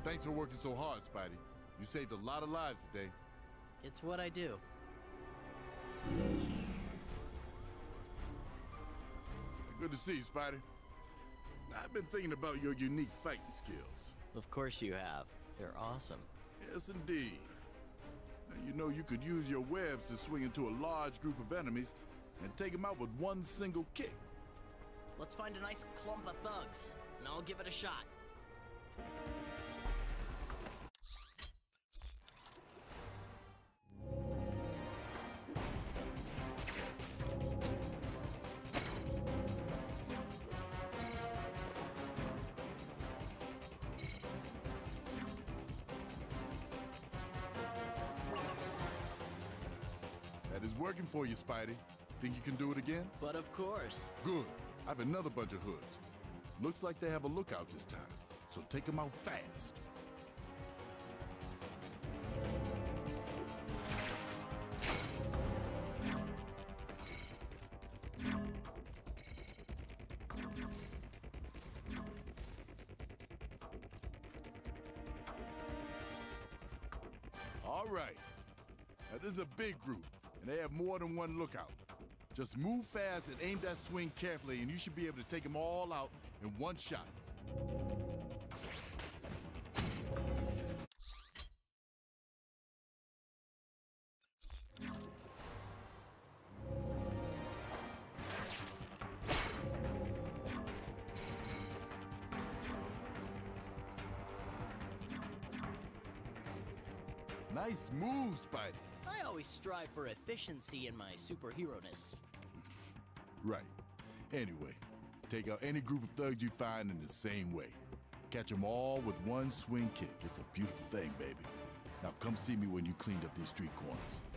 Thanks for working so hard, Spidey. You saved a lot of lives today. It's what I do. Good to see you, Spidey. I've been thinking about your unique fighting skills. Of course you have. They're awesome. Yes, indeed. Now, you know you could use your webs to swing into a large group of enemies and take them out with one single kick. Let's find a nice clump of thugs, and I'll give it a shot. That is working for you, Spidey. Think you can do it again? But of course. Good. I have another bunch of hoods. Looks like they have a lookout this time, so take them out fast. All right. Now, this is a big group, and they have more than one lookout. Just move fast and aim that swing carefully, and you should be able to take them all out in one shot. Nice move, Spidey. I always strive for efficiency in my superhero-ness. Right. Anyway, take out any group of thugs you find in the same way. Catch them all with one swing kick. It's a beautiful thing, baby. Now come see me when you cleaned up these street corners.